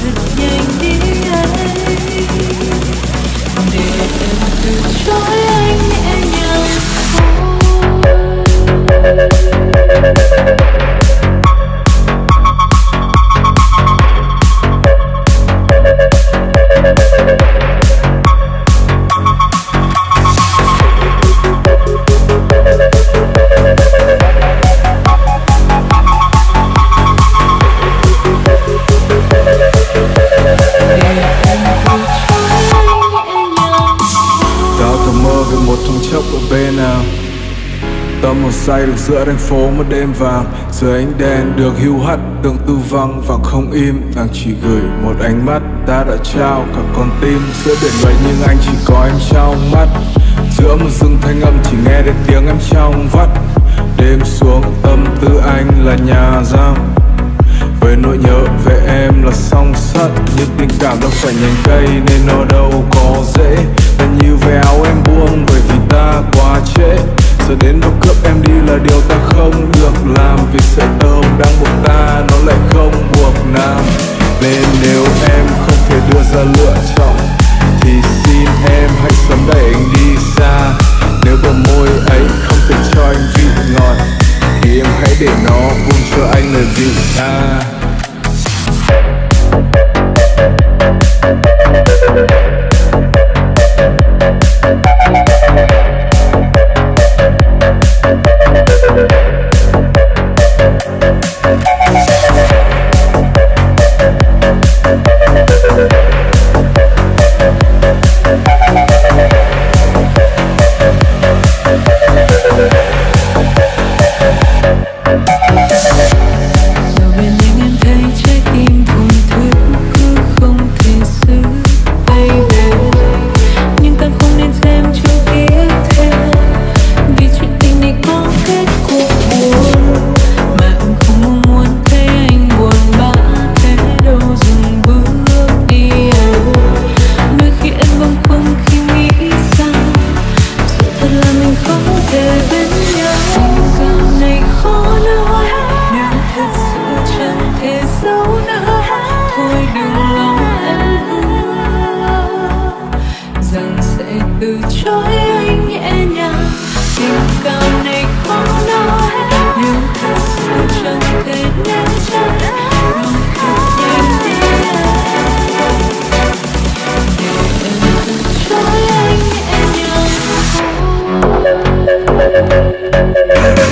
thật nhanh đi ấy, để em từ chối anh nhẹ nhàng tâm hồn say được giữa thành phố một đêm vàng, dưới ánh đèn được hiu hắt tương tư văng vẳng không im. Nàng chỉ gửi một ánh mắt, ta đã trao cả con tim. Giữa biển người nhưng anh chỉ có em trong mắt, giữa một rừng thanh âm chỉ nghe đến tiếng em trong vắt. Đêm xuống tâm tư anh là nhà giam, về nỗi nhớ về em là song sắt. Nhưng tình cảm đâu phải nhành cây nên nó đâu có dễ, là như về áo em buông bởi vì ta quá trễ. Giờ đến lúc cướp em đi là điều ta không được làm, vì sợi tơ hồng đang buộc ta nó lại không buộc nam. Nên nếu em không thể đưa ra lựa chọn thì xin em hãy sớm đẩy anh đi xa. Nếu bờ môi ấy không thể cho anh vị ngọt thì em hãy để nó buông cho anh lời vị tha. từ chối anh nhẹ nhàng. Tình cảm này khó nói nếu thật sự chẳng thể né tránh, lòng thật nhanh đi để em từ chối anh nhẹ nhàng.